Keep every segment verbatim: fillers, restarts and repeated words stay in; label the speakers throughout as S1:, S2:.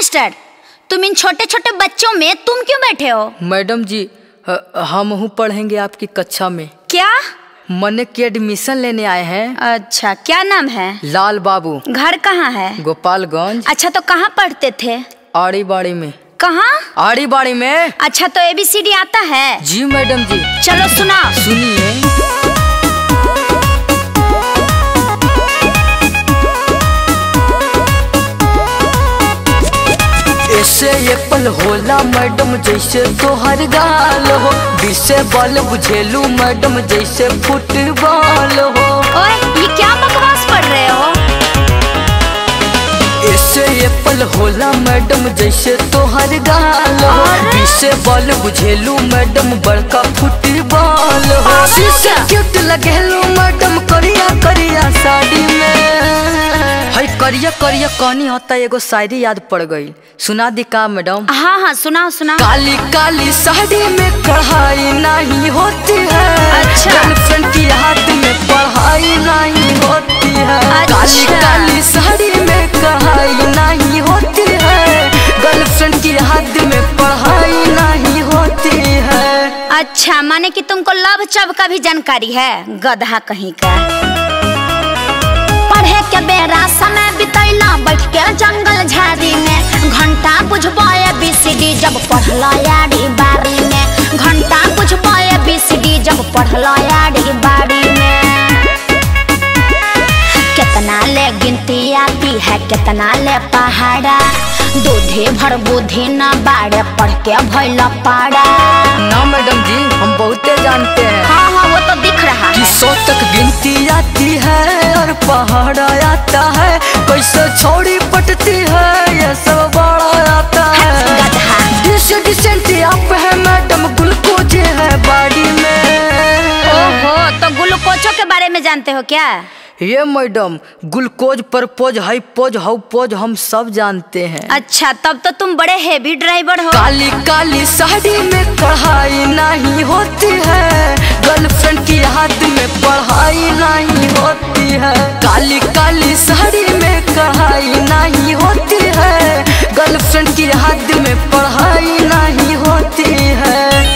S1: Mister, तुम इन छोटे छोटे बच्चों में तुम क्यों बैठे हो?
S2: मैडम जी, हम हूँ पढ़ेंगे आपकी कक्षा में।
S1: क्या?
S2: मने की एडमिशन लेने आए हैं।
S1: अच्छा, क्या नाम है?
S2: लाल बाबू।
S1: घर कहाँ है?
S2: गोपालगंज।
S1: अच्छा, तो कहाँ पढ़ते थे?
S2: आड़ी बाड़ी में।
S1: कहाँ?
S2: आड़ी बाड़ी में।
S1: अच्छा, तो ए बी सी डी आता है?
S2: जी मैडम जी।
S1: चलो सुना।
S2: सुनिए। ऐसे एप्पल होला मैडम जैसे तोहर गाल हो, बीसे बॉल बुझेलू मैडम जैसे फुटबॉल हो।
S1: ओए, ये क्या बकवास पढ़ रहे हो?
S2: ऐसे एप्पल होला मैडम जैसे तोहर गाल हो, बीसे बॉल बुझेलू मैडम बड़का फुटबॉल हो। शीशे क्यूट लगेलू मैडम करिया करिया साड़ी में। हई करिया करिया कहानी होता है, एगो शायरी याद पड़ गई, सुना दी का मैडम?
S1: हाँ हाँ सुनाओ सुनाओ।
S2: काली काली साड़ी में कढ़ाई नहीं होती है।
S1: अच्छा।
S2: गर्लफ्रेंड की हाथ में पढ़ाई नहीं होती है।
S1: अच्छा।
S2: काली काली साड़ी में कढ़ाई नहीं होती है। गर्लफ्रेंड की हाथ में पढ़ाई नहीं होती है।
S1: अच्छा, माने कि तुमको लव चब का भी जानकारी है, गधा कहीं का। पढ़े के बेरा समय बितैला बैठ के जंगल झाड़ी में, घंटा बुझबो ए बी सी डी जब पढ़ला यारी बारी में। घंटा बुझबो ए बी सी डी जब पढ़ला यारी बारी में। कितना ले गिनती आती है, कितना ले पहाड़ा, दूधे भर बुद्धि न बाड़े पढ़ के भैला पाड़ा।
S2: ना मैडम जी, हम बहुते जानते हैं।
S1: हाँ हाँ वो तो दिख रहा है।
S2: सौ तक गिनती आती है और पहाड़ा आता है, कैसे छोड़ी पटती है ये सब बड़ा आता है। डिसेंट आप है मैडम, ग्लूकोज है बॉडी में।
S1: ओहो, तो ग्लूकोजो के बारे में जानते हो क्या?
S2: ये मैडम ग्लूकोज परपोज हाइपोज हाउपोज हम सब जानते हैं।
S1: अच्छा, तब तो तुम बड़े हेवी ड्राइवर हो।
S2: काली काली साड़ी में कढ़ाई नहीं होती है। गर्लफ्रेंड की हाथ में पढ़ाई नहीं होती है। काली काली साड़ी में कढ़ाई नहीं होती है। गर्लफ्रेंड की हाथ में पढ़ाई नहीं होती है।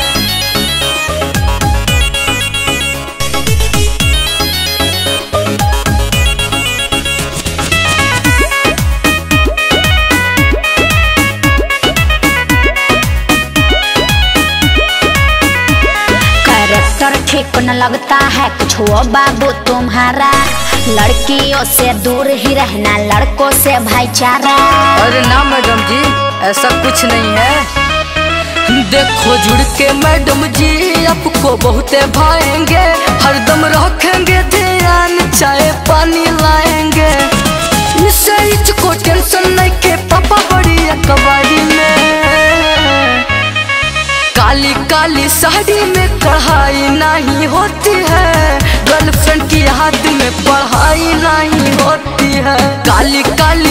S1: ठीक न लगता है कुछ वो बाबू तुम्हारा, लड़कियों से दूर ही रहना, लड़कों से भाईचारा।
S2: अरे ना मैडम जी, ऐसा कुछ नहीं है। देखो जुड़ के मैडम जी आपको बहुते भाएंगे, हरदम रखेंगे ध्यान, चाय पानी लाएंगे। इससे इसको टेंशन नहीं के पापा बड़ी अखबारी में। काली काली साड़ी में कढ़ाई नहीं होती है। गर्लफ्रेंड की हाथ में पढ़ाई नहीं होती है। काली काली